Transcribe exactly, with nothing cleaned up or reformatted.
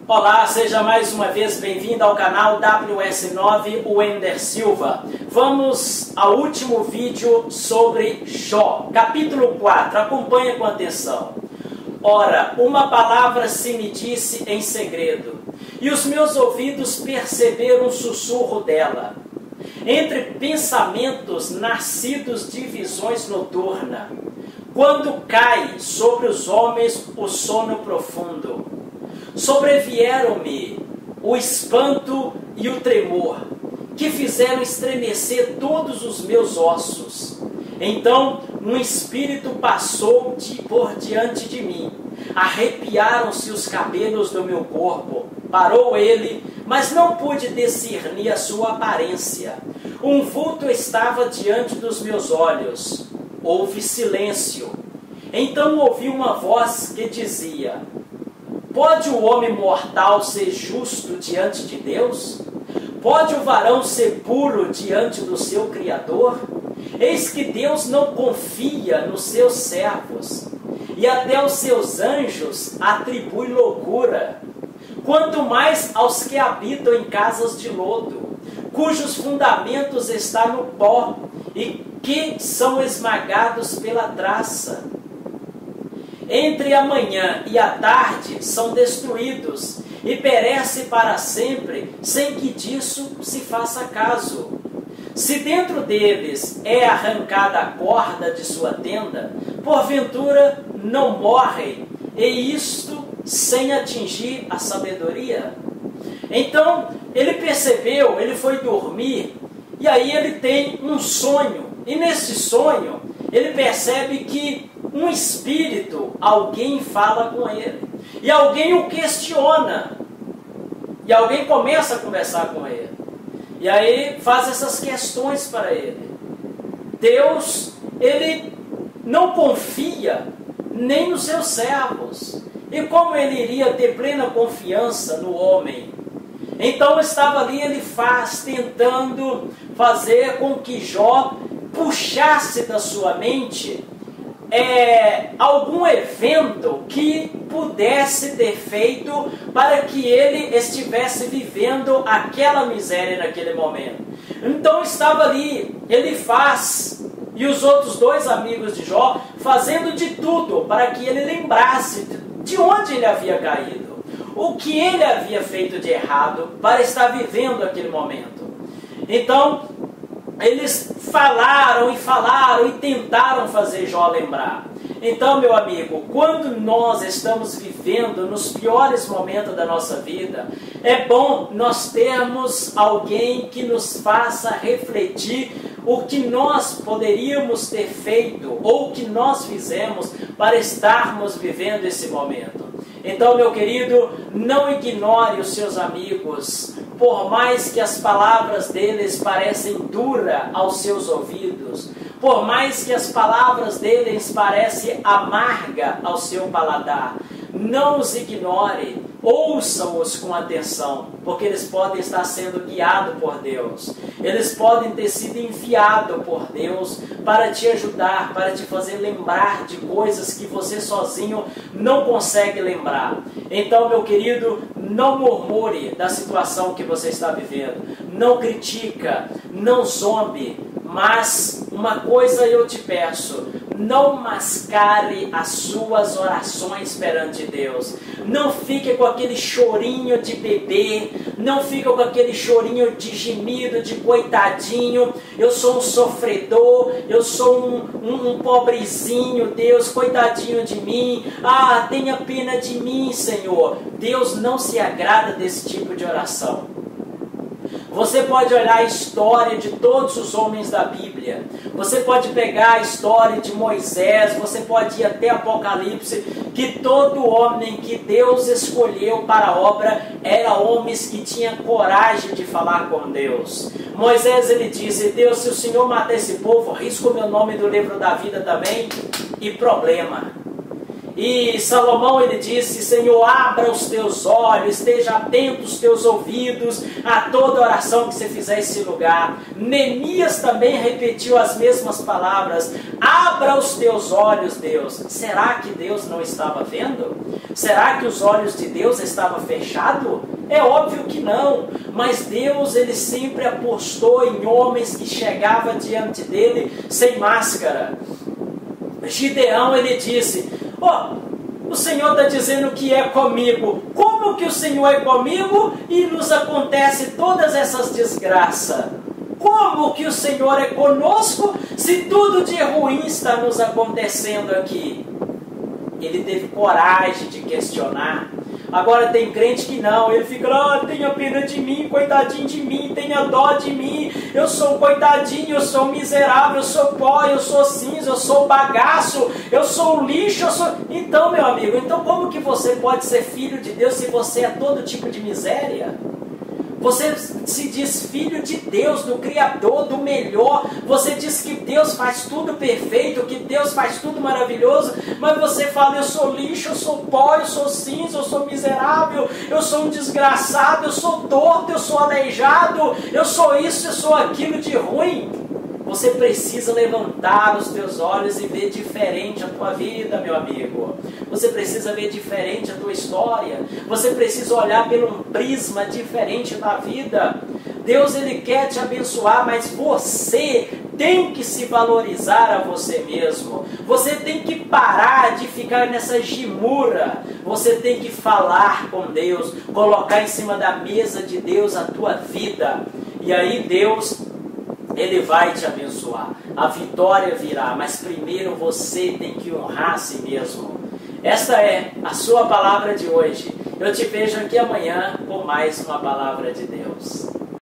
Olá, seja mais uma vez bem-vindo ao canal W S nove Wender Silva. Vamos ao último vídeo sobre Jó, capítulo quatro. Acompanhe com atenção. Ora, uma palavra se me disse em segredo, e os meus ouvidos perceberam o sussurro dela. Entre pensamentos nascidos de visões noturnas, quando cai sobre os homens o sono profundo, sobrevieram-me o espanto e o tremor, que fizeram estremecer todos os meus ossos. Então um espírito passou de, por diante de mim, arrepiaram-se os cabelos do meu corpo. Parou ele, mas não pude discernir a sua aparência. Um vulto estava diante dos meus olhos. Houve silêncio. Então ouvi uma voz que dizia: pode o homem mortal ser justo diante de Deus? Pode o varão ser puro diante do seu Criador? Eis que Deus não confia nos seus servos, e até os seus anjos atribui loucura. Quanto mais aos que habitam em casas de lodo, cujos fundamentos estão no pó, e que são esmagados pela traça. Entre a manhã e a tarde são destruídos, e perece para sempre, sem que disso se faça caso. Se dentro deles é arrancada a corda de sua tenda, porventura não morrem, e isto sem atingir a sabedoria? Então ele percebeu, ele foi dormir, e aí ele tem um sonho, e nesse sonho ele percebe que um espírito, alguém fala com ele, e alguém o questiona, e alguém começa a conversar com ele, e aí faz essas questões para ele. Deus, ele não confia nem nos seus servos, e como ele iria ter plena confiança no homem? Então estava ali, ele faz, tentando fazer com que Jó puxasse da sua mente É, algum evento que pudesse ter feito para que ele estivesse vivendo aquela miséria naquele momento. Então estava ali, ele faz, e os outros dois amigos de Jó, fazendo de tudo para que ele lembrasse de onde ele havia caído, o que ele havia feito de errado para estar vivendo aquele momento. Então eles falaram e falaram e tentaram fazer Jó lembrar. Então, meu amigo, quando nós estamos vivendo nos piores momentos da nossa vida, é bom nós termos alguém que nos faça refletir o que nós poderíamos ter feito ou o que nós fizemos para estarmos vivendo esse momento. Então, meu querido, não ignore os seus amigos, por mais que as palavras deles parecem duras aos seus ouvidos, por mais que as palavras deles parecem amargas ao seu paladar. Não os ignore, ouçam-os com atenção, porque eles podem estar sendo guiados por Deus. Eles podem ter sido enviados por Deus para te ajudar, para te fazer lembrar de coisas que você sozinho não consegue lembrar. Então, meu querido, não murmure da situação que você está vivendo. Não critica, não zombe, mas uma coisa eu te peço: não mascare as suas orações perante Deus. Não fique com aquele chorinho de bebê, não fique com aquele chorinho de gemido, de coitadinho. Eu sou um sofredor, eu sou um, um, um pobrezinho, Deus, coitadinho de mim. Ah, tenha pena de mim, Senhor. Deus não se agrada desse tipo de oração. Você pode olhar a história de todos os homens da Bíblia. Você pode pegar a história de Moisés, você pode ir até Apocalipse, que todo homem que Deus escolheu para a obra era homens que tinham coragem de falar com Deus. Moisés, ele disse: Deus, se o Senhor matar esse povo, risca o meu nome do livro da vida também, e problema. E Salomão, ele disse: Senhor, abra os teus olhos, esteja atento os teus ouvidos a toda oração que você fizer nesse lugar. Neemias também repetiu as mesmas palavras: abra os teus olhos, Deus. Será que Deus não estava vendo? Será que os olhos de Deus estavam fechados? É óbvio que não, mas Deus, ele sempre apostou em homens que chegavam diante dele sem máscara. Gideão, ele disse: ó, oh, o Senhor está dizendo que é comigo. Como que o Senhor é comigo e nos acontece todas essas desgraças? Como que o Senhor é conosco se tudo de ruim está nos acontecendo aqui? Ele teve coragem de questionar. Agora tem crente que não, ele fica lá: ah, tenha pena de mim, coitadinho de mim, tenha dó de mim, eu sou um coitadinho, eu sou um miserável, eu sou pó, eu sou cinza, eu sou bagaço, eu sou um lixo, eu sou... Então, meu amigo, então como que você pode ser filho de Deus se você é todo tipo de miséria? Você se diz filho de Deus, do Criador, do melhor. Você diz que Deus faz tudo perfeito, que Deus faz tudo maravilhoso. Mas você fala: eu sou lixo, eu sou pó, eu sou cinza, eu sou miserável, eu sou um desgraçado, eu sou torto, eu sou aleijado, eu sou isso, eu sou aquilo de ruim. Você precisa levantar os teus olhos e ver diferente a tua vida, meu amigo. Você precisa ver diferente a tua história. Você precisa olhar por um prisma diferente da vida. Deus, ele quer te abençoar, mas você tem que se valorizar a você mesmo. Você tem que parar de ficar nessa gimura. Você tem que falar com Deus, colocar em cima da mesa de Deus a tua vida. E aí Deus, ele vai te abençoar. A vitória virá, mas primeiro você tem que honrar a si mesmo. Esta é a sua palavra de hoje. Eu te vejo aqui amanhã com mais uma palavra de Deus.